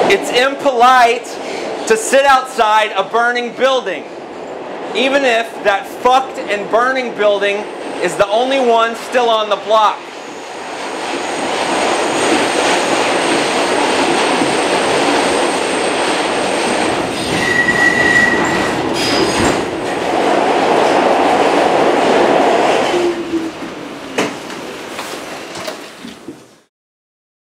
It's impolite to sit outside a burning building, even if that fucked and burning building is the only one still on the block.